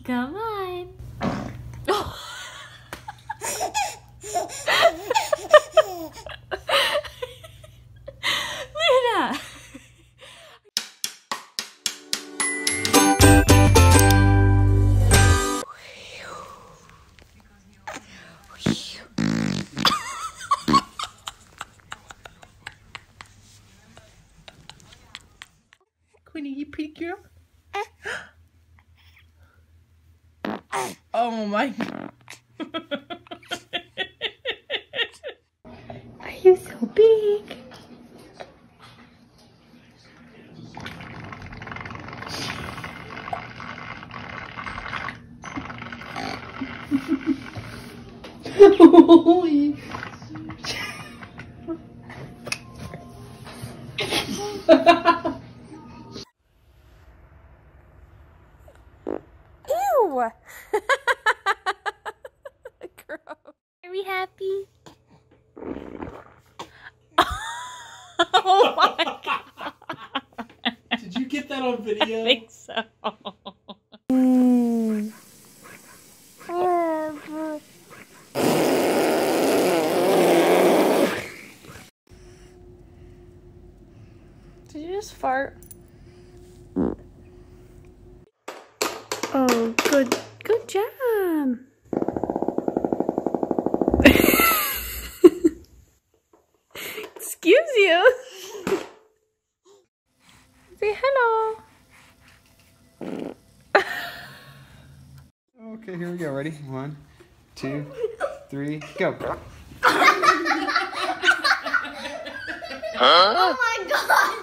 Come on. Luna. Queenie, you pretty girl. Oh my God. Are you so big? Ew! Gross. Are we happy? Oh my God. Did you get that on video? I think so. Did you just fart? Oh, good job. Excuse you. Say hello. Okay, here we go. Ready? 1, 2, 3, go. Oh my gosh!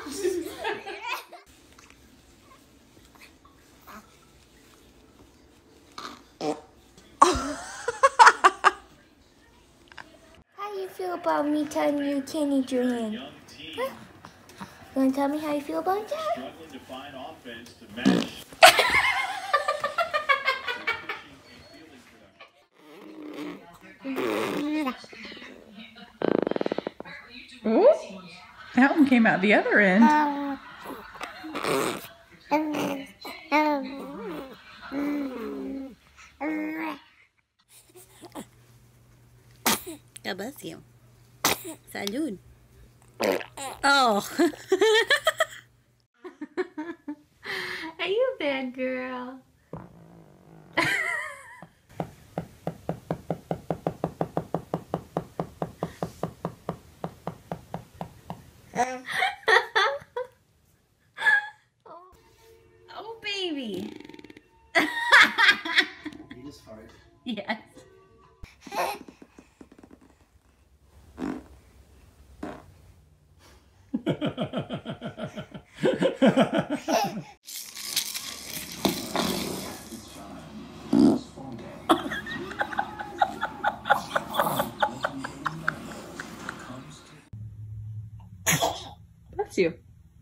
How do you feel about me telling you you can't eat your hand? Huh? You want to tell me how you feel about that? Struggling to find offense to match. Ooh, that one came out the other end. God bless you. Salud. Oh. Are you a bad girl? Oh, baby. You just farted. Yes. Bless you.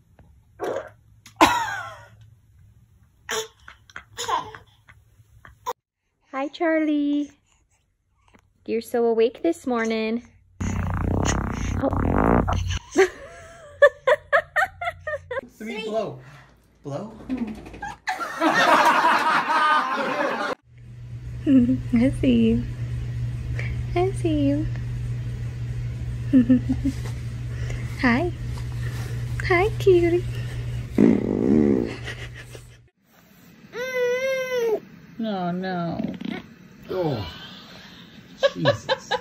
Hi, Charlie. You're so awake this morning. Oh. 3, blow. Blow? I see you. I see you. Hi. Hi, cutie. No, no. Oh, Jesus.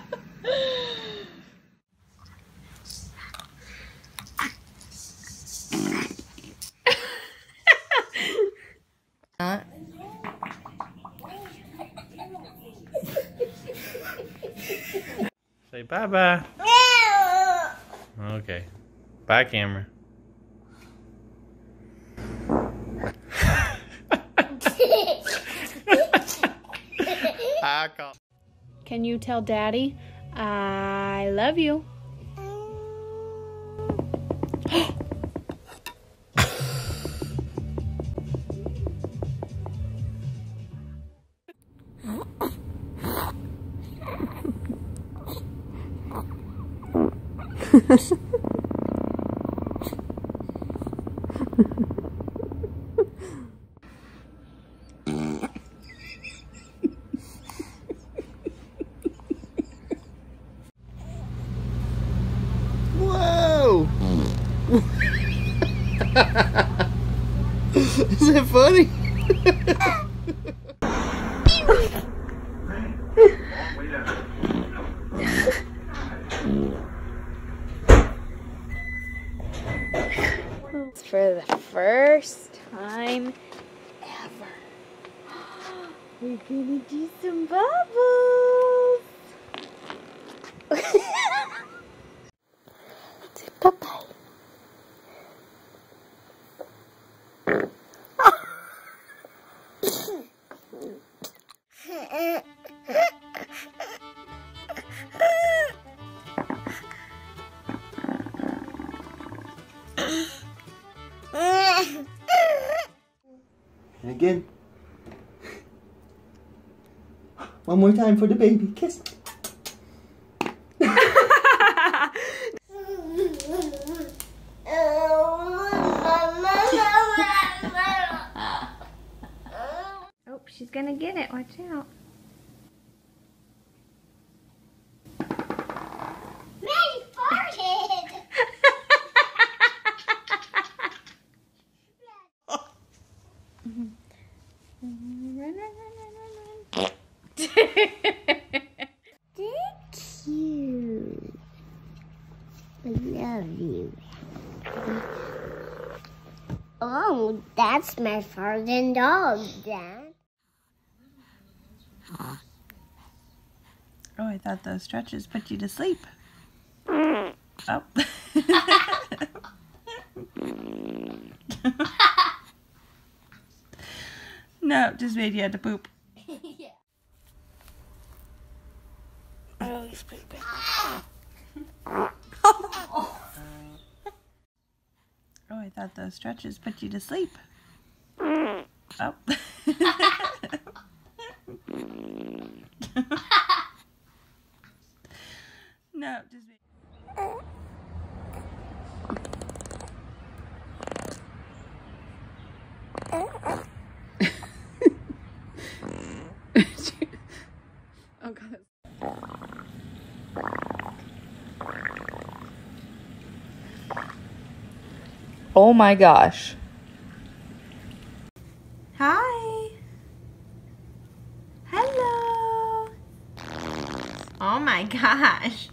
Say bye-bye. Okay. Bye, camera. I call. Can you tell Daddy I love you? Is it funny? For the first time ever, we're gonna do some bubbles. Bye-bye. And again. One more time for the baby. Kiss. Oh, she's gonna get it. Watch out. Daddy farted. Run, run, run, run, run, run. They're cute. I love you. Oh, that's my farting dog, Dad. Oh, I thought those stretches put you to sleep. Oh. No, just made you had to poop. Yeah. Oh, he's pooping. Oh, I thought those stretches put you to sleep. Oh. No, just made Oh god. Oh my gosh. Hi. Hello. Oh my gosh.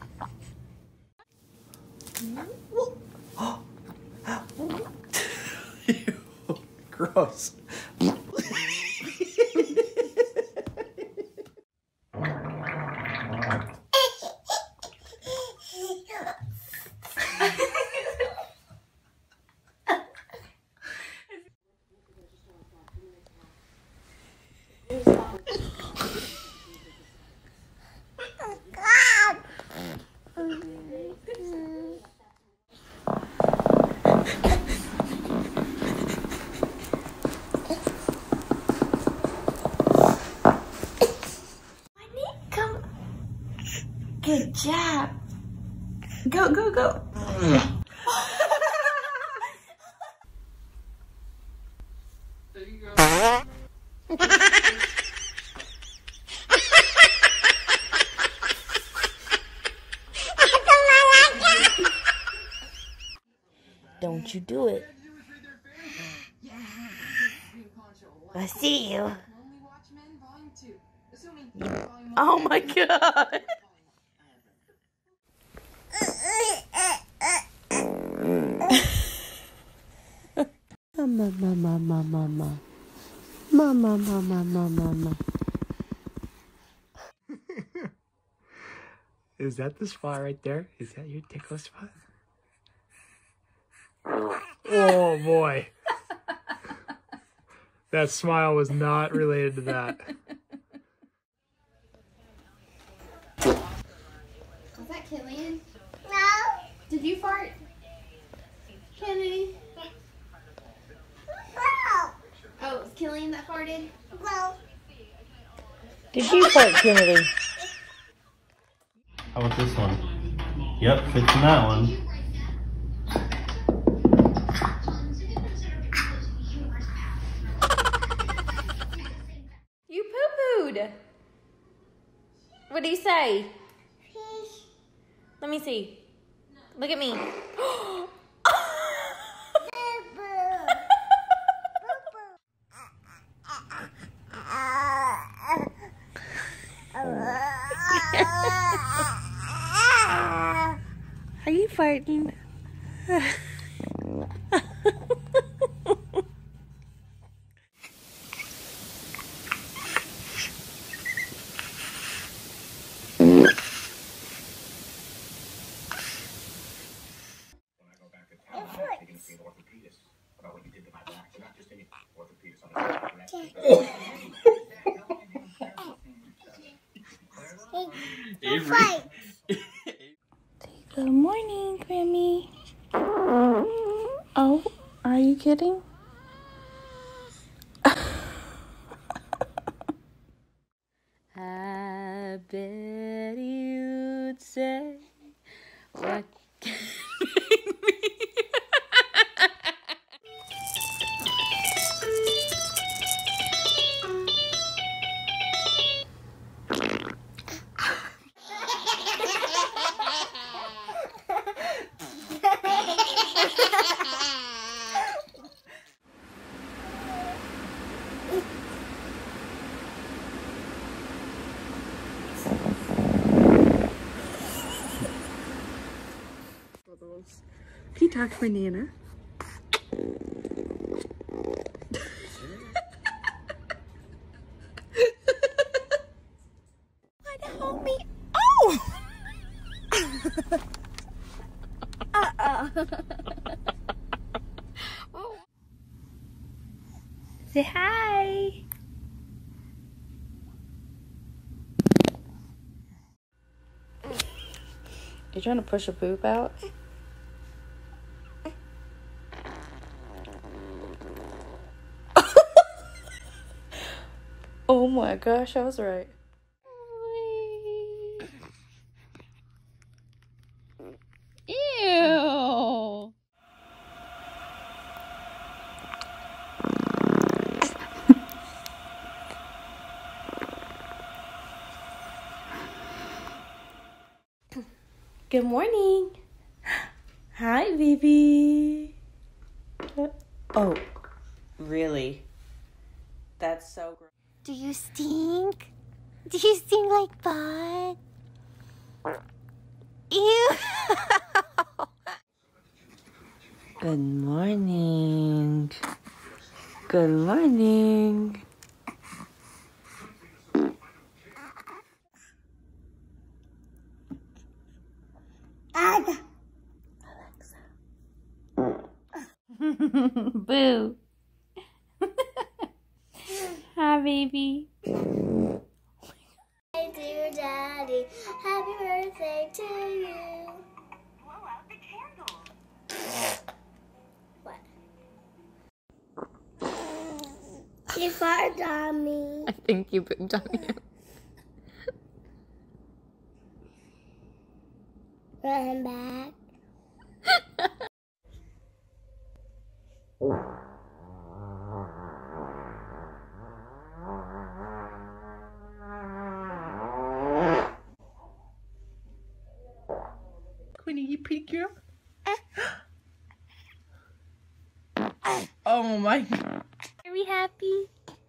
Ew, gross. Good job. Go, go, go. There you go. Don't you do it. I see you. Oh my god. Mama, mama, mama, mama. Mama, mama, mama, mama. Is that the spot right there? Is that your tickle spot? Oh boy. That smile was not related to that. Was that Killian? No. Did you fart? Kenny? Oh, it was Killian that farted? Well. Did you fart, Kennedy? How about this one? Yep, fits in that one. You poo-pooed. What do you say? Let me see. Look at me. farting. Avery. Good morning, Grammy. Oh, are you kidding? I bet you'd say what can make me. Can you talk for Nana? Why to hold me? Oh! Say hi. You trying to push a poop out? Oh my gosh, I was right. Ew. Good morning. Hi, baby. Oh, really? That's so gross. Do you stink? Do you stink like bud? Ew. Good morning. Good morning. Boo. Hi, baby. Hey, dear Daddy, happy birthday to you. What? You farted on me. I think you pooped on you. Run back. Queenie, you pretty girl. Oh my. Are we happy?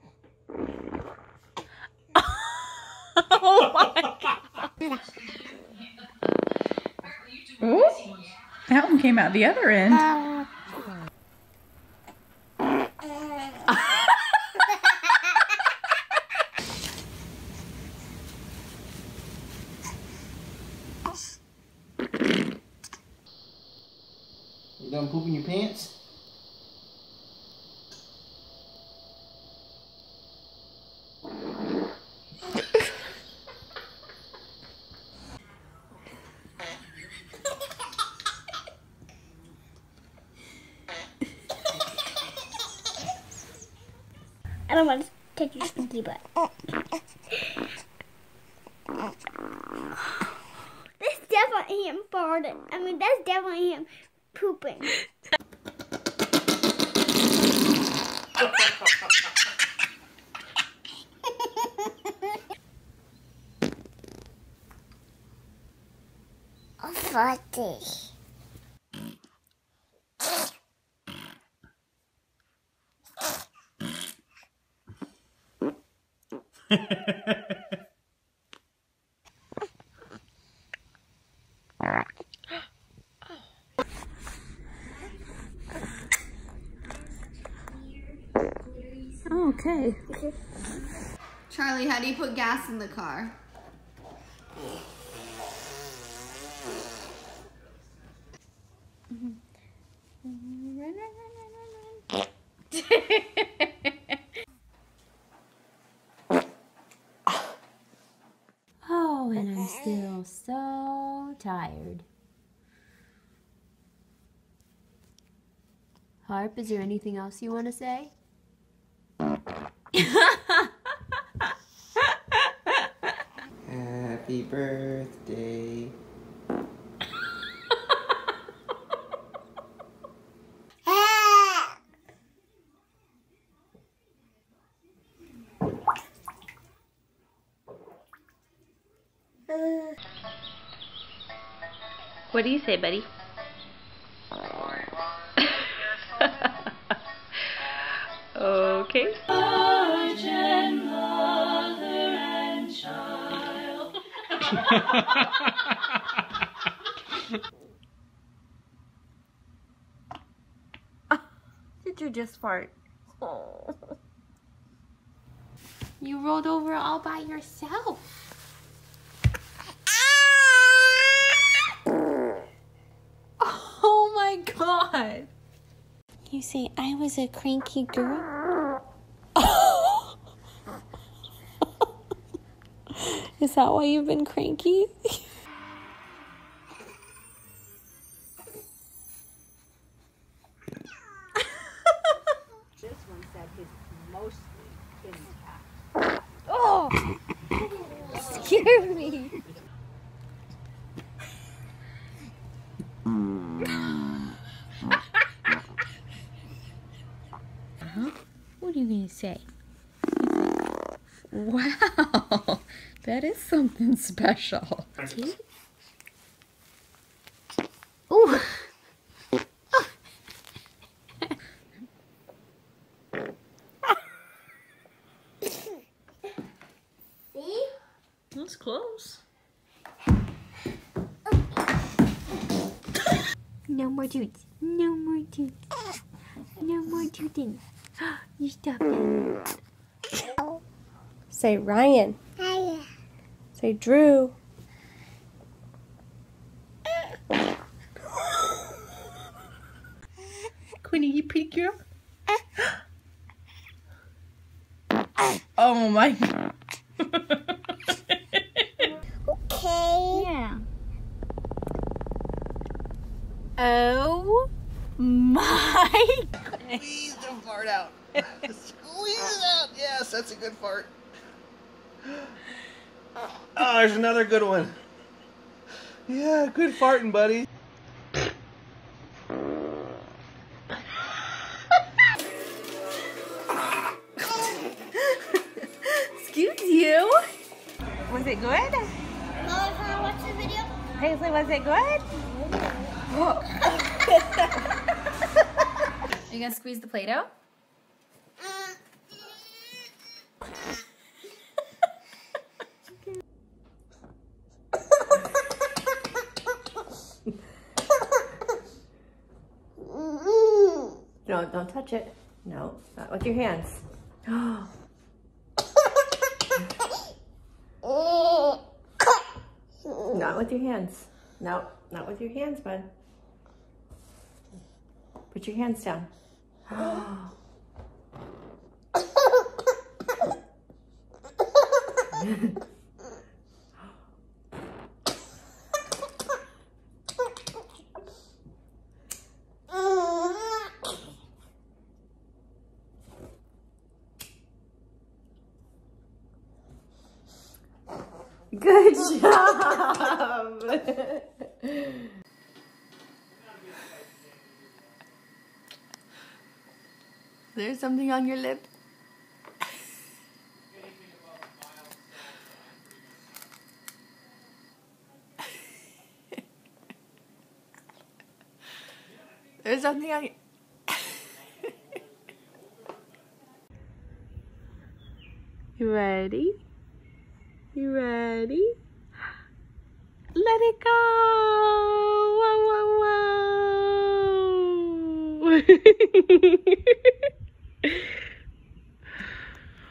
Oh my God. Ooh, that one came out the other end. You done pooping your pants? I don't want to take your stinky butt. That's definitely him farting. I mean, that's definitely him pooping. Oh, farty. Okay. Charlie, how do you put gas in the car? Oh, and I'm still so tired. Harp, is there anything else you want to say? Happy birthday. What do you say, buddy? Okay. Virgin mother and child. Did you just fart? Oh. You rolled over all by yourself. Oh my God. You say I was a cranky girl? Is that why you've been cranky? This one said he's mostly intact. Oh! Scared me. What are you gonna say? Wow, that is something special. See? Ooh. See? That's close. No more toots. No more toots. No more tooting. You stop it. Say Ryan. Hiya. Say Drew. Quinny, you pretty girl. Oh my God. Okay. Yeah. Oh my. Squeeze the fart out. Squeeze it out. Yes, that's a good fart. Oh, there's another good one. Yeah, good farting, buddy. Excuse you. Was it good? Mom, can I watch the video? Paisley, was it good? Are you gonna squeeze the Play-Doh? No, don't touch it. No, not with your hands. Not with your hands. No, not with your hands, bud. Put your hands down. Good job. There's something on your lip. There's something on your... You ready? You ready? Let it go! Whoa, whoa, whoa!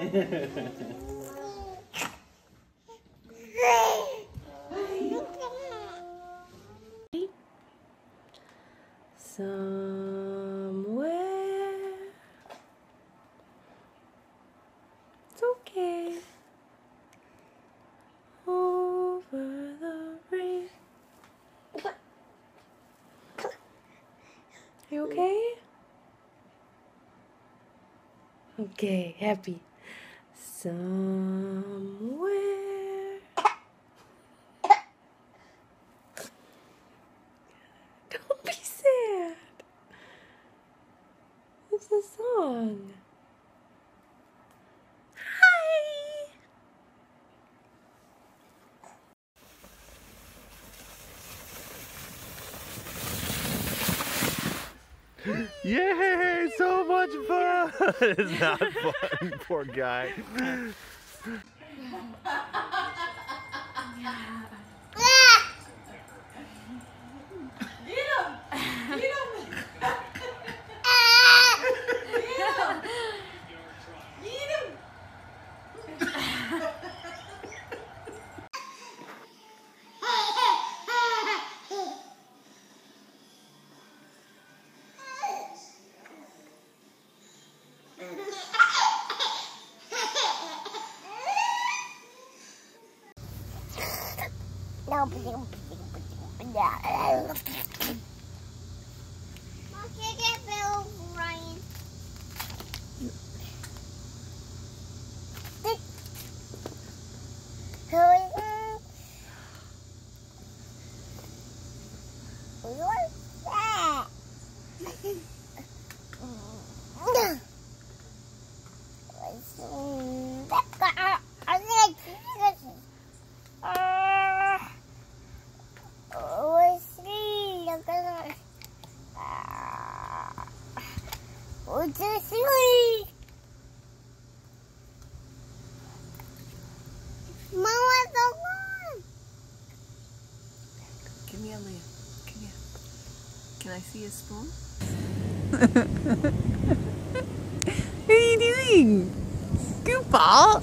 Somewhere. It's okay. Over the rain. You okay? Okay, happy. Somewhere. Don't be sad. It's a song. Yay! So much fun! It's not fun, poor guy. Give me a lamp. Come here. Can I see a spoon? What are you doing? Goofball.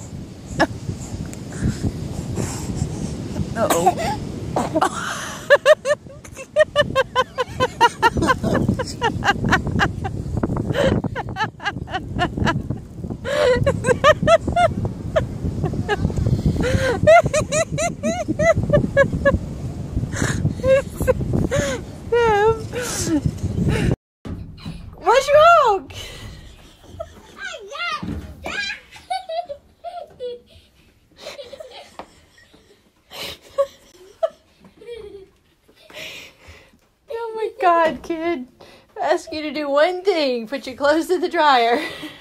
Uh-oh. What's wrong? Oh my God, kid. I ask you to do one thing. Put your clothes in the dryer.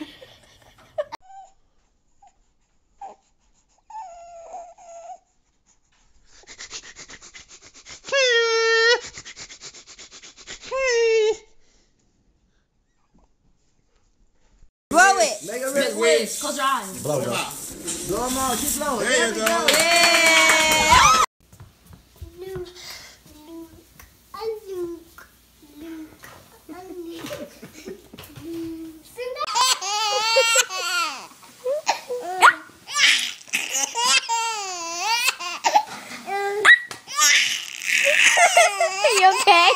Blow it. Make a rip wish. Close your eyes. Blow them out. Blow them out. Keep blowing. There you go. Yeah. Are you okay?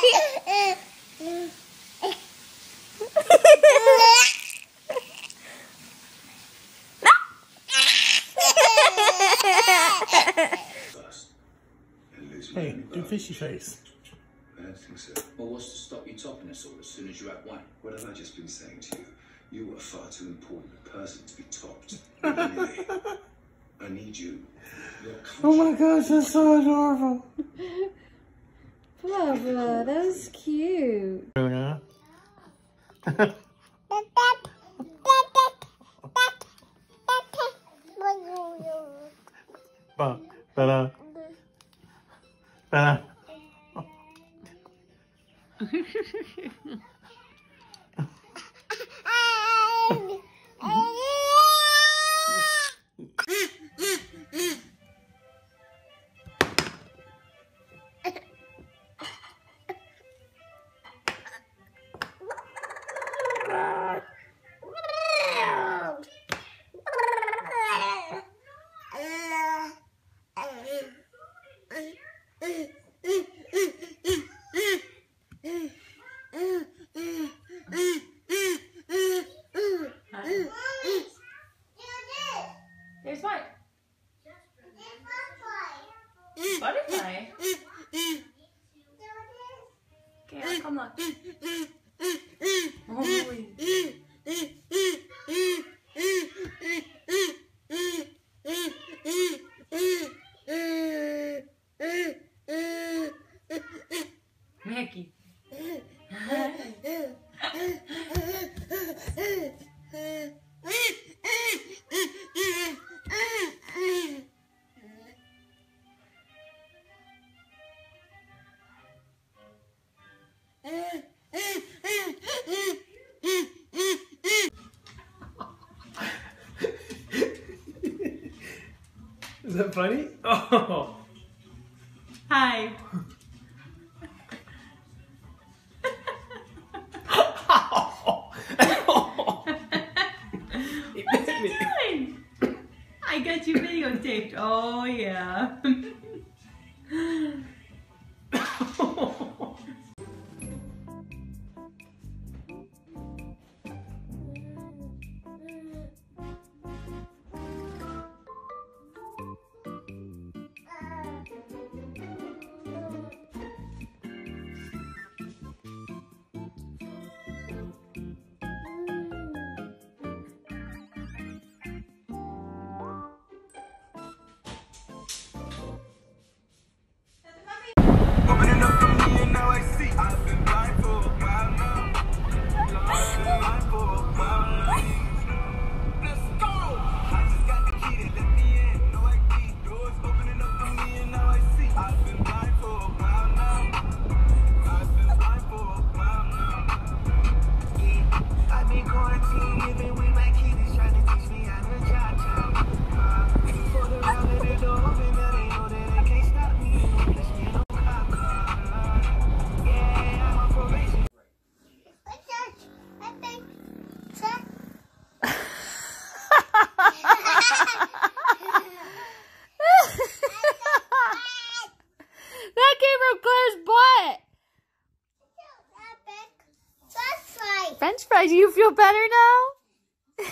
Hey, do fishy face. I don't think so. Well, what's to stop you topping us all as soon as you have one? What have I just been saying to you? You are far too important a person to be topped. Really. I need you. Oh my gosh, that's so adorable. Blah, blah, that was cute. Luna. Ba-da. Ba-da. Is that funny? Oh. Hi. What's he doing? I got you videotaped. Oh yeah. Opening up the me and now I see. I've been blind for a while now. I've been blind for a while now. Let's go! I just got the key to let me in. No ID doors opening up the me and now I see. I've been blind for a while now. I've been blind for a while now. Yeah, I've been quarantined living with my kids trying to teach me how to cha-cha. For the round of the door open, now they know that they can't stop me. That came from Claire's butt. French fries. Do you feel better now?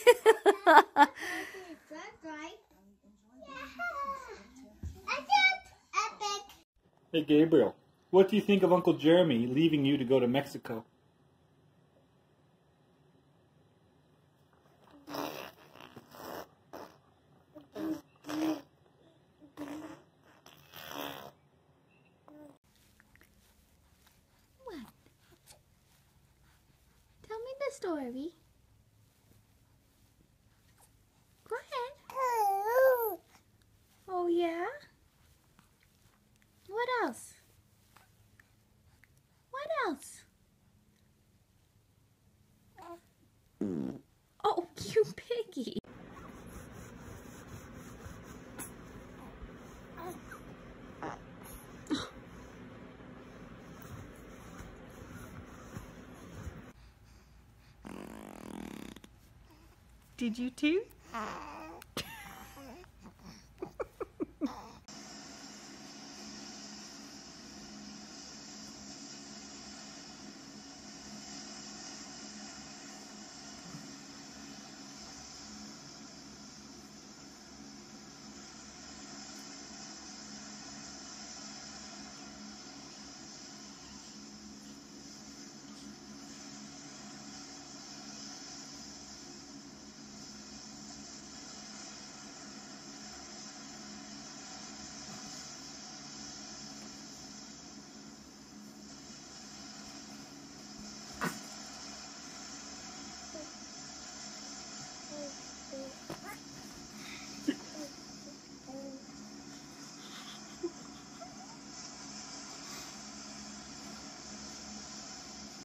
Hey Gabriel, what do you think of Uncle Jeremy leaving you to go to Mexico? What? Tell me the story. Go ahead. Oh yeah? What else? What else? Oh, you piggy. Did you too?